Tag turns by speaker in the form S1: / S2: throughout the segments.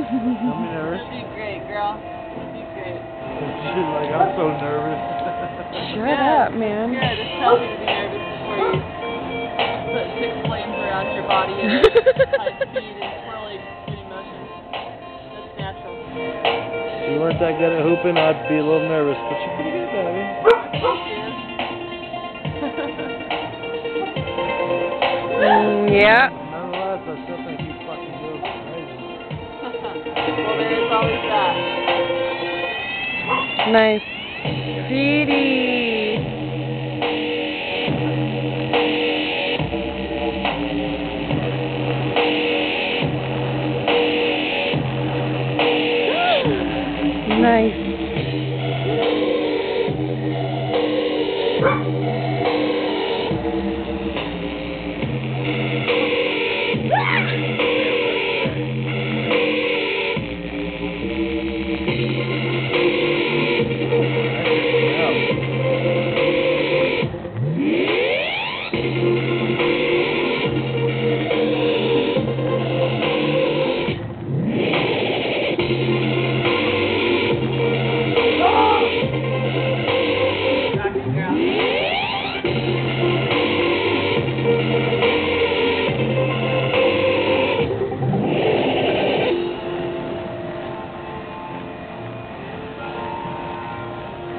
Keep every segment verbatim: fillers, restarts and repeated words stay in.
S1: I'm nervous.
S2: You'll do great, girl. You'll do great.
S1: Shit, like I'm so nervous.
S3: Shut
S2: yeah,
S3: up, man.
S2: Good. It's healthy to be nervous before you put six flames around your body at high speed and swirling shooting motions. That's natural.
S1: If you weren't that good at hooping, I'd be a little nervous, but you're pretty good at it.
S3: mm, yeah.
S1: Nonetheless, I still think you fucking do amazing.
S2: Well, there is always that.
S3: Nice. Pretty. Nice.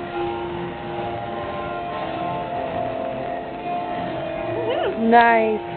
S3: Nice.